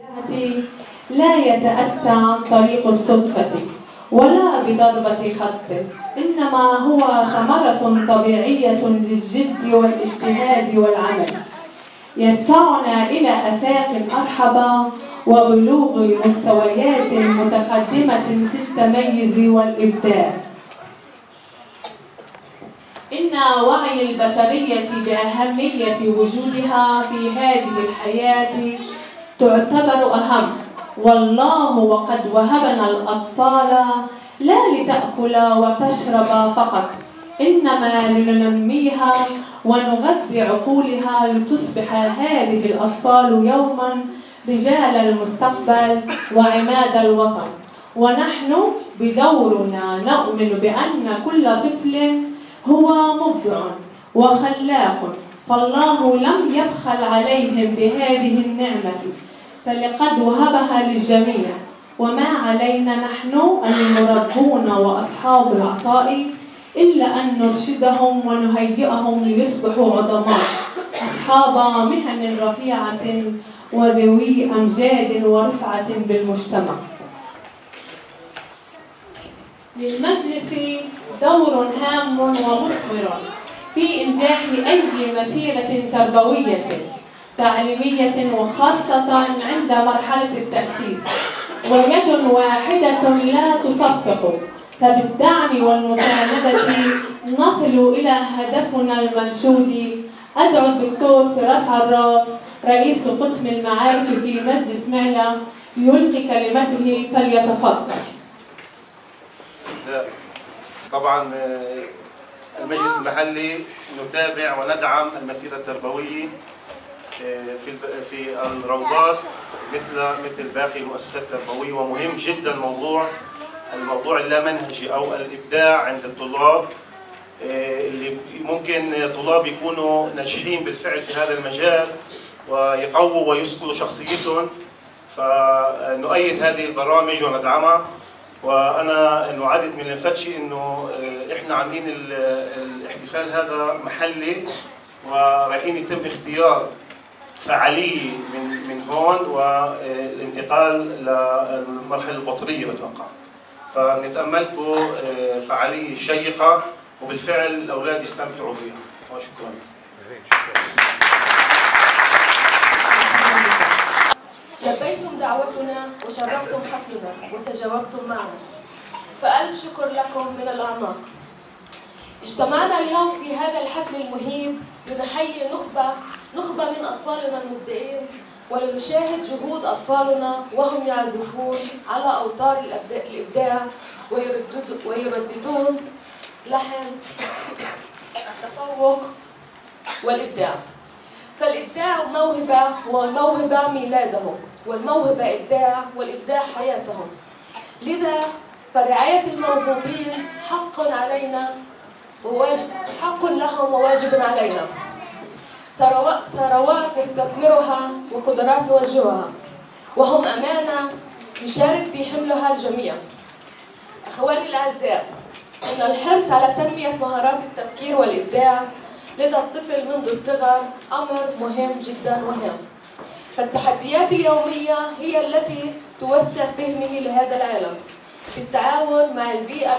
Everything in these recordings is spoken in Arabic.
لا يتأتى عن طريق الصدفة ولا بضربة خط، إنما هو ثمرة طبيعية للجد والاجتهاد والعمل، يدفعنا إلى آفاق أرحب وبلوغ مستويات متقدمة في التميز والإبداع. إن وعي البشرية بأهمية وجودها في هذه الحياة تعتبر أهم، والله وقد وهبنا الأطفال لا لتأكل وتشرب فقط، إنما لننميها ونغذي عقولها لتصبح هذه الأطفال يوما رجال المستقبل وعماد الوطن. ونحن بدورنا نؤمن بأن كل طفل هو مبدع وخلاق، فالله لم يبخل عليهم بهذه النعمة، فلقد وهبها للجميع، وما علينا نحن المربون وأصحاب العطاء إلا أن نرشدهم ونهيئهم ليصبحوا عظماء أصحاب مهن رفيعة وذوي أمجاد ورفعة بالمجتمع. للمجلس دور هام ومثمر في إنجاح أي مسيرة تربوية تعليمية، وخاصة عند مرحلة التأسيس، ويد واحدة لا تصفق، فبالدعم والمساندة نصل إلى هدفنا المنشود. أدعو الدكتور فراس عراف رئيس قسم المعارف في مجلس معلة يلقي كلمته، فليتفضل. طبعا المجلس المحلي نتابع وندعم المسيرة التربوية في الروضات مثل باقي المؤسسات التربوية، ومهم جدا الموضوع اللامنهجي أو الإبداع عند الطلاب، اللي ممكن طلاب يكونوا ناجحين بالفعل في هذا المجال ويقووا ويسكلوا شخصيتهم، فنؤيد هذه البرامج وندعمها. وأنا نعدد من الفتشي إنه إحنا عاملين الاحتفال هذا محلي، ورايحين يتم اختيار فعالية من هون والانتقال للمرحلة القطرية بتوقع، فنتأملكم فعالية شيقة وبالفعل الأولاد يستمتعوا فيها. وشكرا. لبيتم دعوتنا وشرفتم حفلنا وتجاوبتم معنا، فألف شكر لكم من الأعماق. اجتمعنا اليوم في هذا الحفل المهيب لنحيي نخبة من أطفالنا المبدعين، ولنشاهد جهود أطفالنا وهم يعزفون على أوتار الإبداع ويرددون لحن التفوق والإبداع. فالإبداع موهبة، والموهبة ميلادهم، والموهبة إبداع، والإبداع حياتهم. لذا فرعاية الموهوبين حق لهم وواجب علينا. ثروات نستثمرها وقدرات نوجهها، وهم أمانة يشارك في حملها الجميع. أخواني الأعزاء، إن الحرص على تنمية مهارات التفكير والإبداع لدى الطفل منذ الصغر أمر مهم جدا وهام، فالتحديات اليومية هي التي توسع فهمه لهذا العالم في التعاون مع البيئة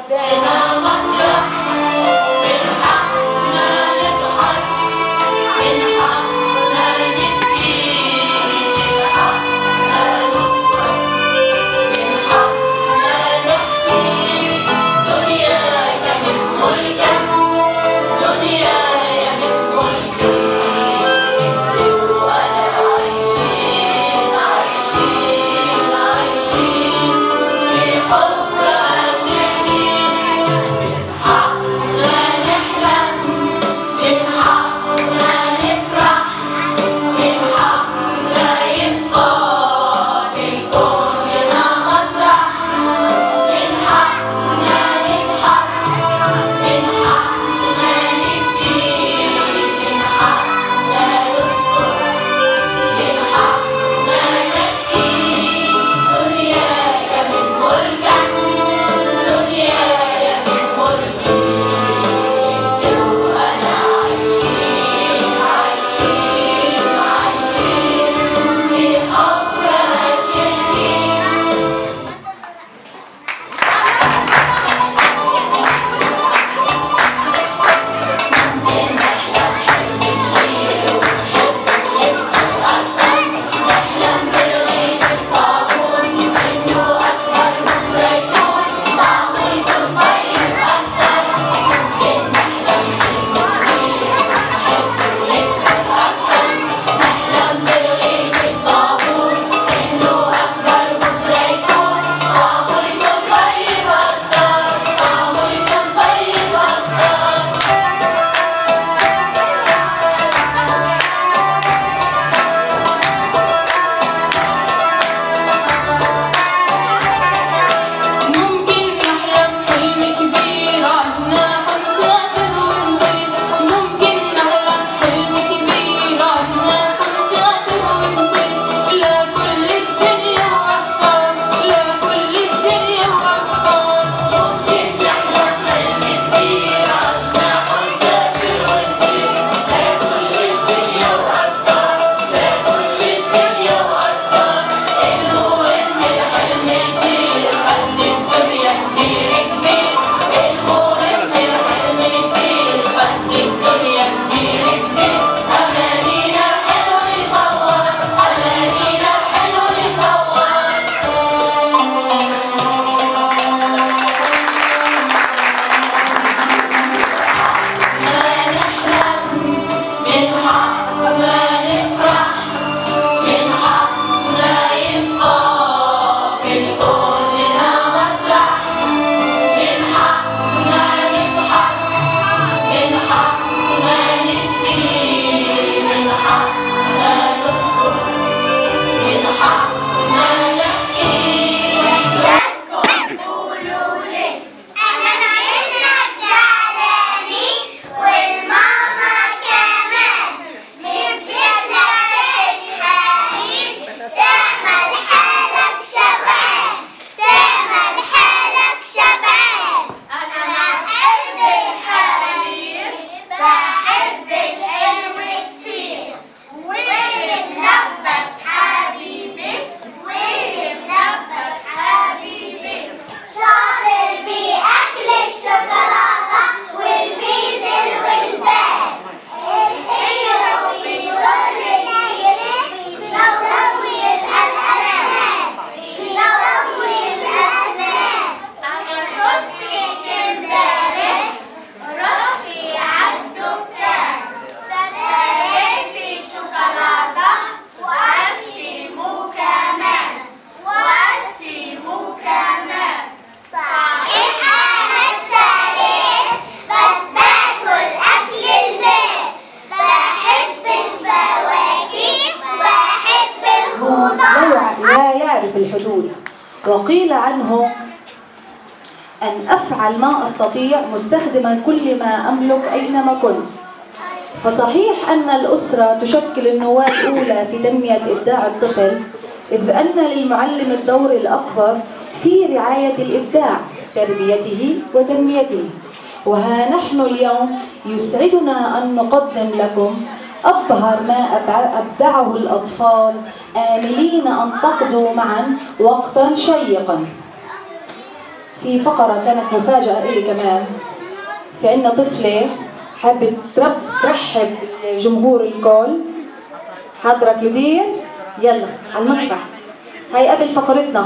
الحدود، وقيل عنه أن أفعل ما أستطيع مستخدما كل ما أملك أينما كنت. فصحيح أن الأسرة تشكل النواة الأولى في تنمية إبداع الطفل، إذ أن للمعلم الدور الأكبر في رعاية الإبداع، تربيته وتنميته. وها نحن اليوم يسعدنا أن نقدم لكم أبهر ما أبدعه الأطفال، آملين أن تقضوا معا وقتا شيقا. في فقرة كانت مفاجأة إلي كمان، في عنا طفلة حابة ترحب بالجمهور الكل. حاضرة كلودير؟ يلا على المسرح، هاي قبل فقرتنا.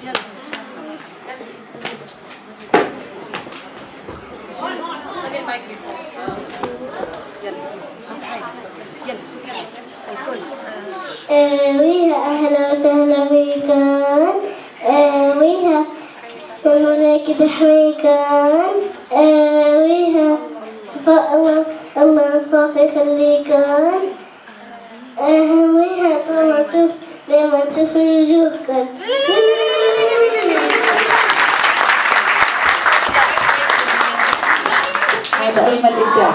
ويها أهلا وسهلا بكم، ويها والملاك تحويكم، ويها الله الفاق يخليكم، ويها صلاة لما تشوف وجوهكم. هذا أجمل إبداع.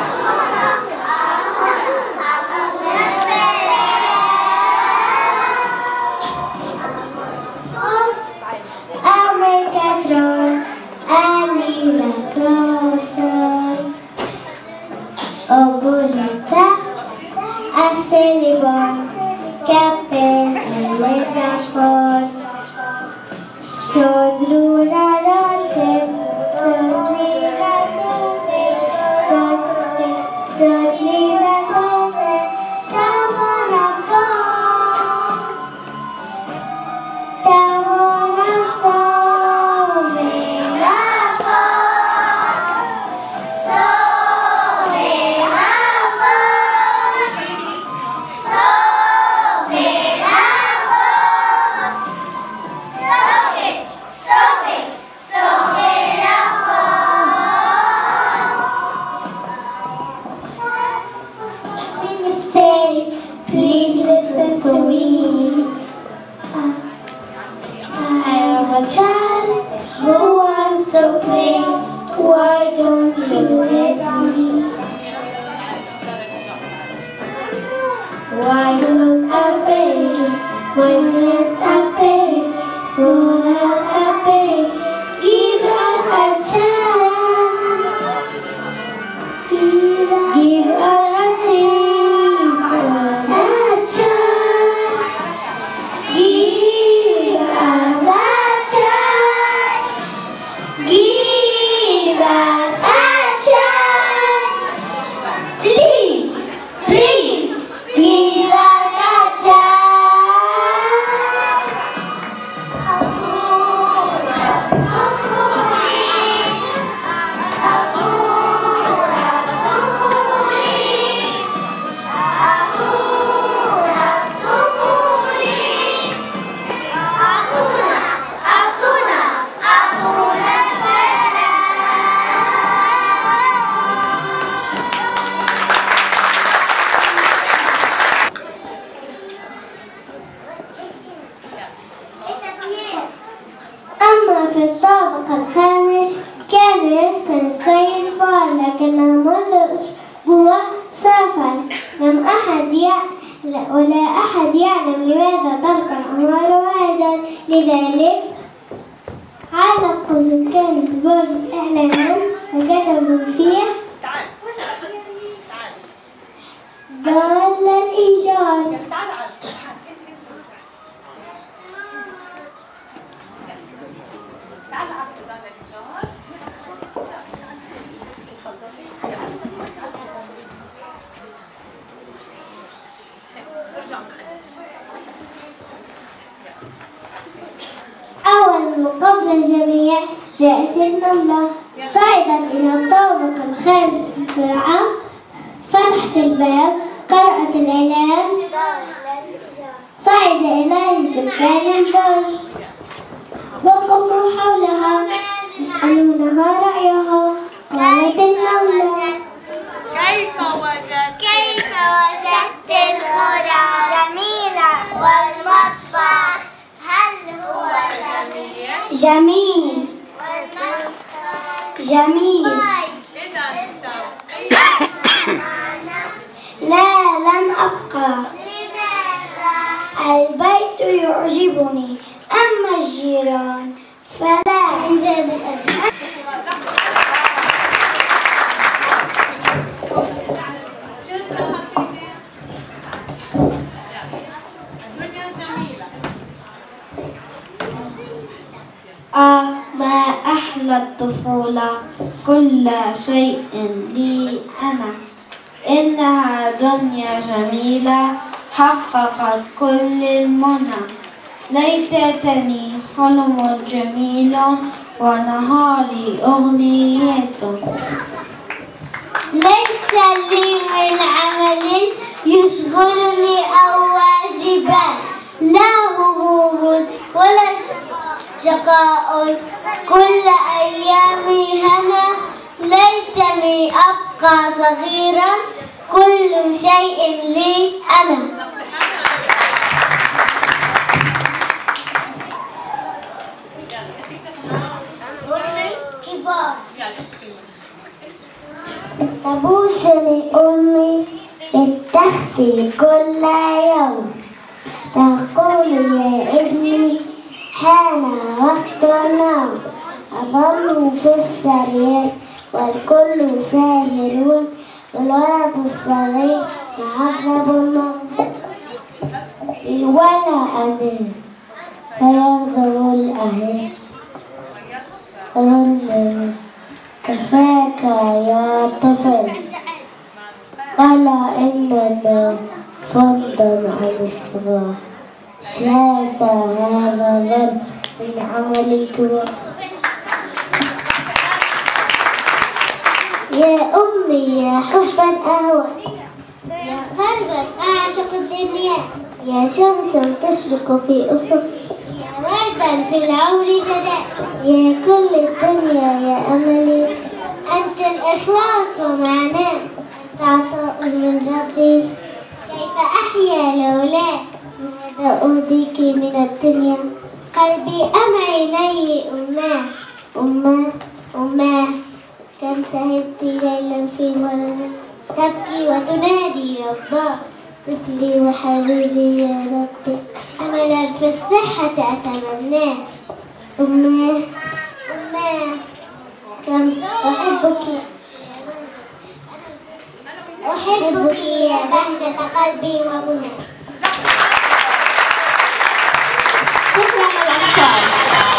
ولا أحد يعلم لماذا ترك الأموال واجا، لذلك علقوا سكان البرج إعلانا وكتبوا فيه ضال الإيجار. أول قبل الجميع جاءت النملة، صعدت إلى الطابق الخامس بسرعة، فتحت الباب، قرأت الإعلان، صعد إليه سكان البرج، وقفوا حولها يسألونها رأيها. قالت النملة: كيف وجدت الغرف جميلة، والمطبخ هل هو جميل جميل. لا لن أبقى. البيت يعجبني أما الجيران فلا. ما أحلى الطفولة كل شيء لي أنا، إنها دنيا جميلة حققت كل المنى. ليتني حلم جميل ونهاري أغنية. ليس لي من عمل يشغلني أو واجبات، لا هموم ولا شقاء، كل أيامي هنا. ليتني أبقى صغيرا كل شيء لي أنا. تبوسني أمي بالتخت كل يوم، تقول يا ابني حان وقت النوم. أظل في السرير والكل ساهرون، والولد الصغير يعذب الموت ولا أمان، فيغضب الأهل. رنم كفاك يا طفل، ألا إننا فضلا عن الصغار. شاف هذا الرب من عمل الكبار. يا أمي يا حبا أهوى، يا قلبا أعشق الدنيا، يا شمس تشرق في أفق، يا وردا في العمر شداء، يا كل الدنيا يا أملي. أنت الإخلاص ومعناه، أنت عطاء من ربي، كيف أحيا لولاك؟ ماذا أهديك من الدنيا؟ قلبي أم عيني أماه أماه أماه. كم سهرت ليلا في مرض، تبكي وتنادي رباه، طفلي وحبيبي يا ربي، أملا في الصحة أتمناه. أماه أماه كم أحبك يا بهجة قلبي ومنى. شكرا للأطفال.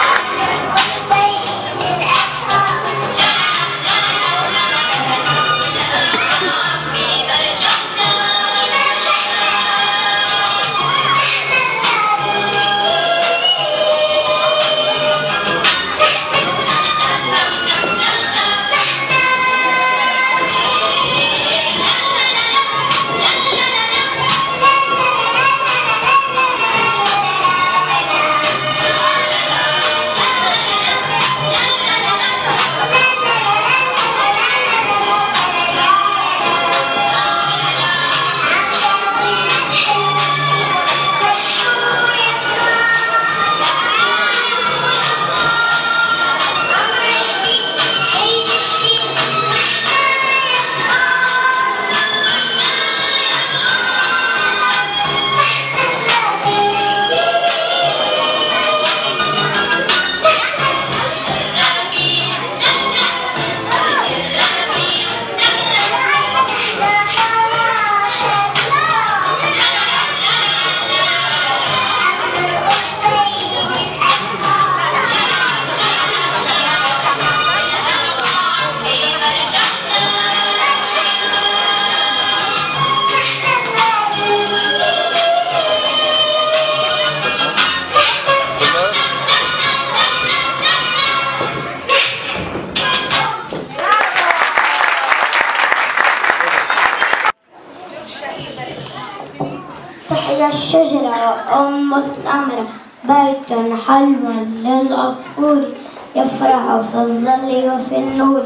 تحيا الشجرة أم الثمرة، بيت حلو للعصفور، يفرح في الظل وفي النور،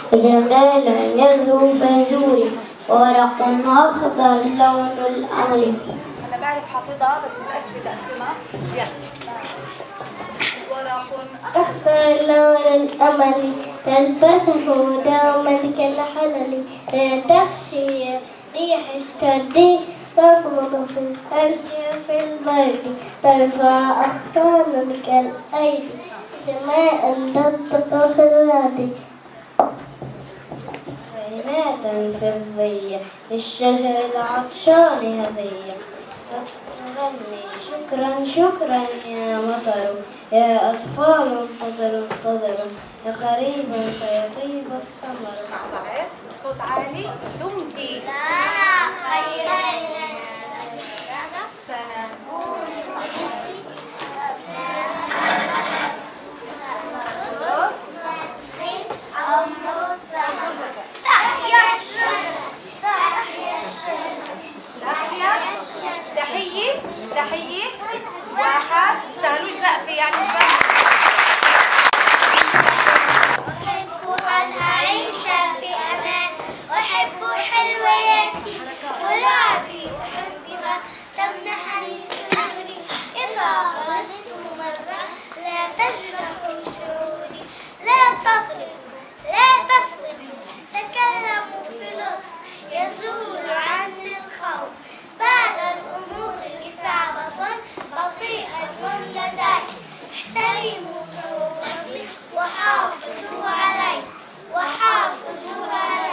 جمال يزهو في النور، ورق أخضر لون الأمر. أنا بعرف حافظها بس متأسفة تقسمها. يلا. ورق أختار لون الأمل تلبسه دوما كالحلل لا تخشي ريح الشديد تفرض في الثلج في البرد ترفع أغصانا كالأيدي سماء تنطق في الوادي كلمات في الضية للشجر العطشان هدية تغني شكرا شكرا يا مطر يا أطفال انتظروا يا قريبا سيطيب الثمر. صوت عالي دمتي لا خير تحية واحد تستاهلوش زقفة يعني أحب أن أعيش في أمان أحب حلوياتي ولعبي أحبها تمنحني سروري إذا غلطت مرة لا تجرح شعوري لا تظلم لا تصرم تكلموا في لطف يزول عني الخوف بعد الأمور صعبة بطيئة لدي احترموا صورتي وحافظوا علي وحافظوا علي.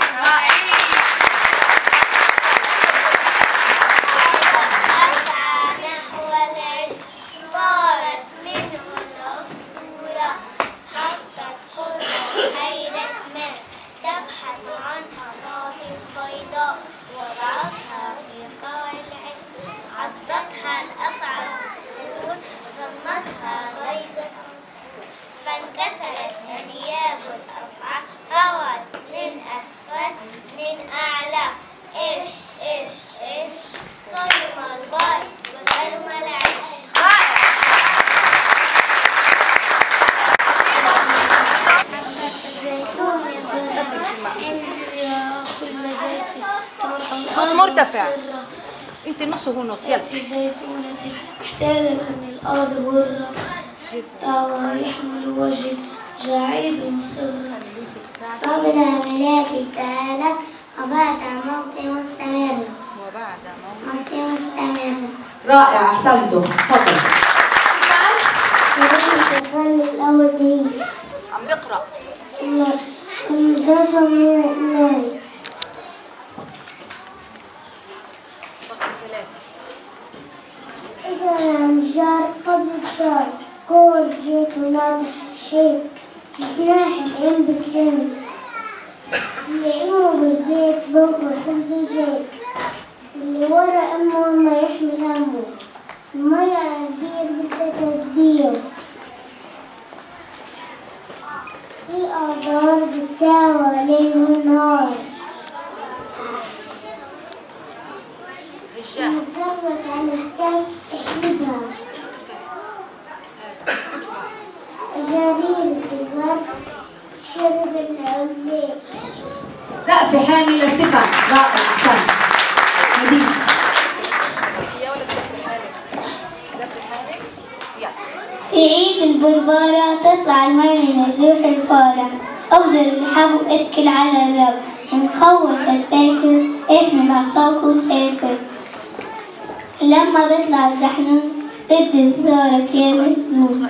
أسعى نحو العز طارت منه العصفورة حطت قرب حيرة ماء تبحث عن حصاة بيضاء وضعتها في قاع العز عضتها الأفعى والسرور ظنتها بيضة فانكسرت أنياب الأفعى هوت من أسفل من أعلى إيش إيش إيش سلم البيض وسلم العيش. صوت مرتفع انت نص هو نص يلا. زيتونتي احتاجت من الأرض برة دعوة يحمل وجه جعيد مسرة قبل ميلادي تعالى وبعد موتي مستمرة موتي مستمرة. رائع، احسنتم. تفضل. الفن الأول دي عم بقرأ المدرسة من الإيمان اسم الأمجار قبل الدار كل زيتونات الحيط جناح الأم بتلم يعينوا بالزيت بوكو خبز وزيت اللي ورا أمه ما يحمل همه المية عندير بدها تدبير في أقدار بتساوى ليل ونهار متزوج على ستاك تحلبها جرير الورد شرب العليق. سقف حامي للثقة. رائع، احسنت. مدينة. في عيد البربارة تطلع المي من الروح الفارة أفضل الحب اتكل على الرب نخوف الفاكر احنا مع صوت وسافر لما بيطلع الدحنون ضد انتظارك يا مسنون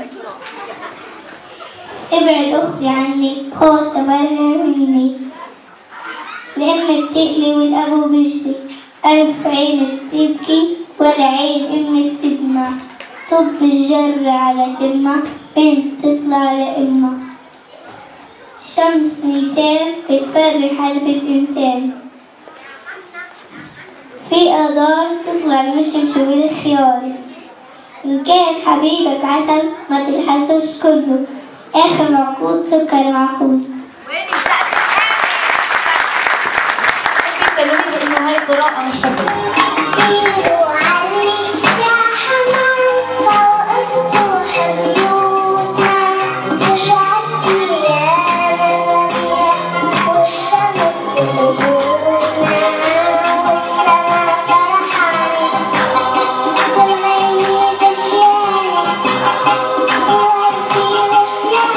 ابعد أختي عني خوف تبرر مني الأم بتقلي والأبو بيشتي ألف عين بتبكي ولا عين أمي بتدمع طب الجر على تمة بنت تطلع لأمة شمس نيسان بتفرح قلب الإنسان في أدار تطلع المشمش والخيار إن كان حبيبك عسل ما تلحسوش كله آخر معقود سكر معقود. وين السقف انت اللي بيقول ان هاي قراءة مش حفظ. Yeah.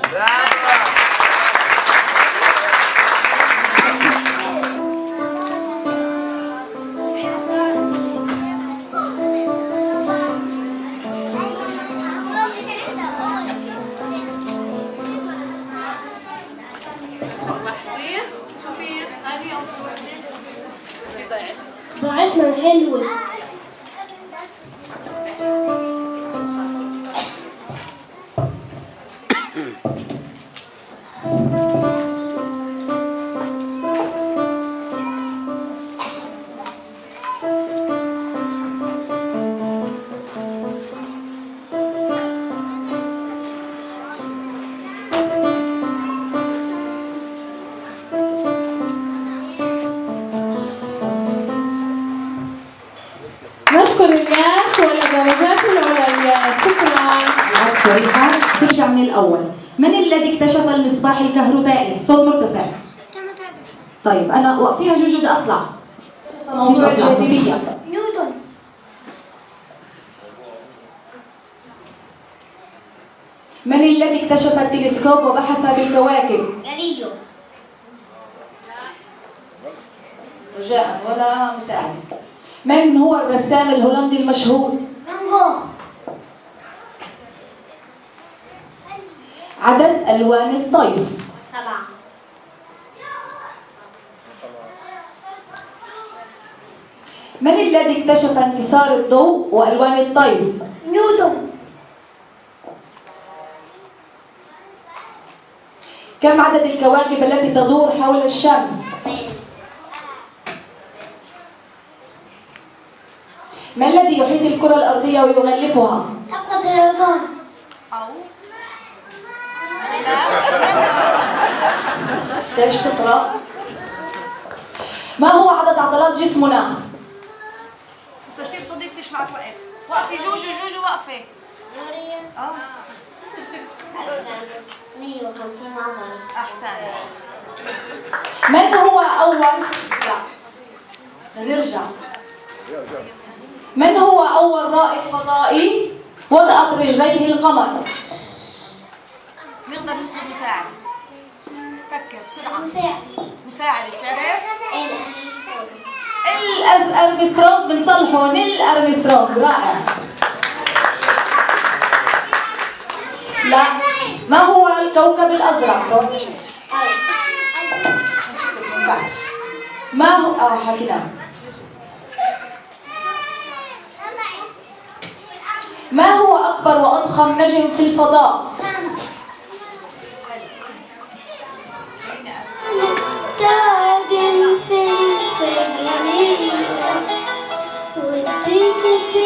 ضاعتنا حلوة. نشكر الياس والدرجات العليا. شكرا. شريحة ترجع من الأول. من الذي اكتشف المصباح الكهربائي؟ صوت مرتفع. طيب أنا وقفيها جوجو بدي أطلع. موضوع الجاذبية. نيوتن. من الذي اكتشف التلسكوب وبحث بالكواكب؟ غاليليو. رجاء ولا مساعدة. من هو الرسام الهولندي المشهور؟ فان جوخ. عدد ألوان الطيف؟ 7. من الذي اكتشف انكسار الضوء وألوان الطيف؟ نيوتن. كم عدد الكواكب التي تدور حول الشمس؟ ما الذي يحيط الكرة الأرضية ويغلفها؟ طبقة الأوزون. ليش تقرأ؟ ما هو عدد عضلات جسمنا؟ مستشير صديق فيش معك وقت. وقفي جوجو وقفي. مريم. 150 عضلة. احسنت. من هو أول؟ لا نرجع. من هو أول رائد فضائي وضعت رجليه القمر؟ نقدر نطلب مساعدة. فكر بسرعة. مساعدة بتعرف؟ أرمسترونغ بنصلحه نيل أرمسترونغ. رائع. لا ما هو الكوكب الأزرق؟ ما هو حكينا. ما هو أكبر وأضخم نجم في الفضاء؟ تاجر في الفجرية وديك في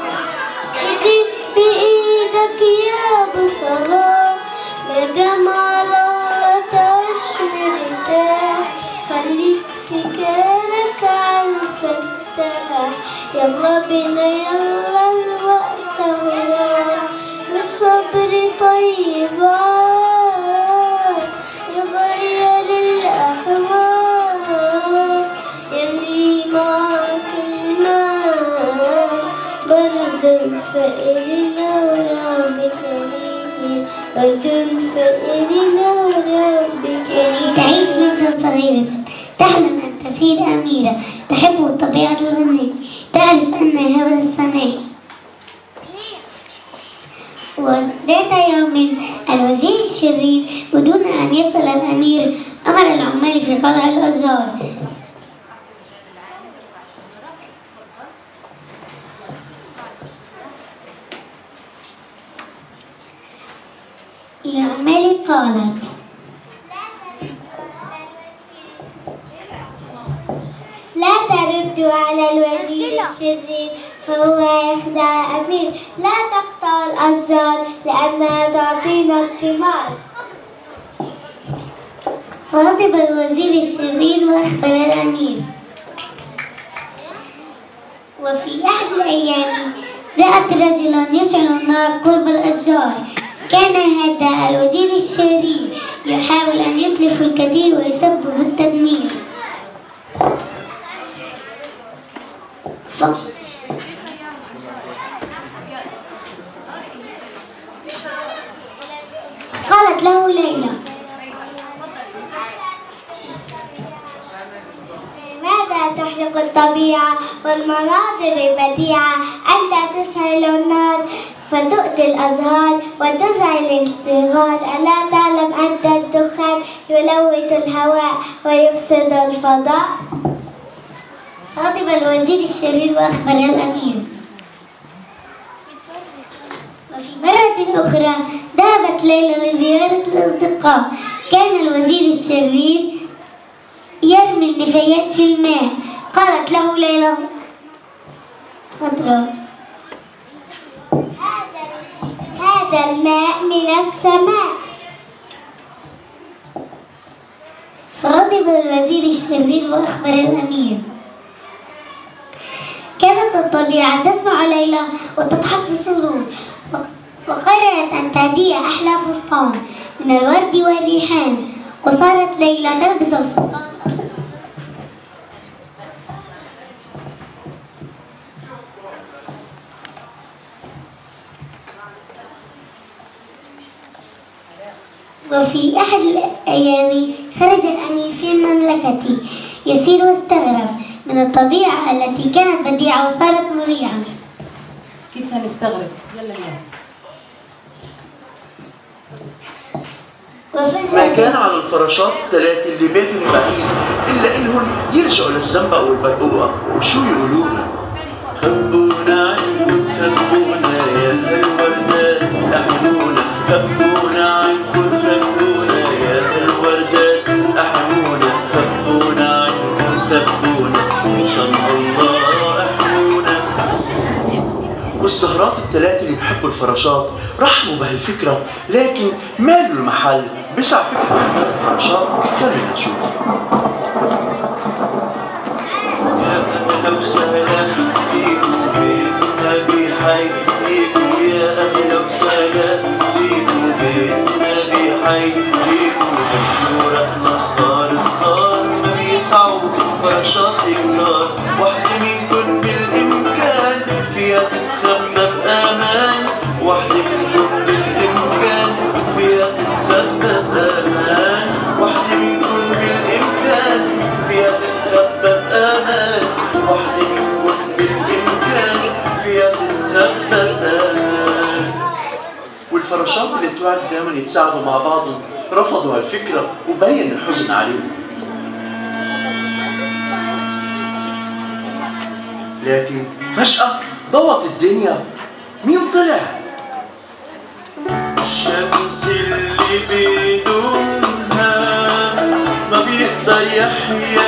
بإيدك يا بصرة مدام فكرك عالفتاح، يلا بينا يلا الوقت وراح، والصبر طيبات يغير الأحوال، يلي معك المال برد الفقر لو ربك كريم، برد الفقر لو ربك كريم. تعيش بنتا صغيرة تحلم أن تصير أميرة، تحب الطبيعة الغنية، تعرف أن هذا السماء. وذات يوم الوزير الشرير ودون أن يصل الأمير أمر العمال في قلع الأشجار. العمال قالت: لا تردوا على الوزير الشرير فهو يخدع الأمير، لا تقطعوا الأشجار لأنها تعطينا الثمار. فغضب الوزير الشرير واختار الأمير. وفي أحد الأيام رأت رجلا يشعل النار قرب الأشجار. كان هذا الوزير الشرير يحاول أن يتلف الكثير ويسبب التدمير. قالت له ليلى: لماذا تحرق الطبيعة والمناظر البديعة؟ أنت تشعل النار فتؤذي الأزهار وتزعل الصغار، ألا تعلم أن الدخان يلوث الهواء ويفسد الفضاء؟ غضب الوزير الشرير وأخبر الأمير. وفي مرة أخرى ذهبت ليلى لزيارة الأصدقاء. كان الوزير الشرير يرمي النفايات في الماء. قالت له ليلى: خضراء، هذا الماء من السماء. فغضب الوزير الشرير وأخبر الأمير. كانت الطبيعة تسمع ليلى وتضحك بسرور، وقررت أن تهديها أحلى فستان من الورد والريحان، وصارت ليلى تلبس الفستان. وفي أحد الأيام خرج الأمير في المملكة يسير واستغرب من الطبيعة التي كانت بديعة وصارت مريعة. كيف نستغرب؟ يلا ما كان على الفراشات الثلاثة اللي باتوا بعيد إلا إلهم يرجعوا للزنبق والبرقوقة وشو يقولون؟ خبونا عنكم خبونا يا الوردات أحنونا، خبونا عنكم خبونا يا الوردات أحنونا، خبونا عنكم خبونا إن شاء الله أحنونا. والزهرات الثلاثة اللي بحبوا الفراشات رحبوا بهالفكرة، لكن مالوا المحل بيسع فكرة عن هذا الفراشات. خلينا نشوف. يا أهلا وسهلا فيكم بالنبي حييكم، يا أهلا وسهلا فيكم بالنبي حييكم. الصورة صغار صغار ما بيسعوا فراشات كتار، واحدة منكم بالإمكان فيها تتخبى بأمان، واحدة منكم بالإمكان فيها تتخبى بأمان، واحدة منكم بالإمكان فيها تتخبى بأمان، واحدة منكم بالإمكان فيها تتخبى بأمان. والفراشات اللي توعد دائما يتساعدوا مع بعضهم رفضوا هالفكرة وبين الحزن عليهم. لكن فجأة ضوت الدنيا. مين طلع؟ الشمس اللي بدونها ما بيقدر يحيا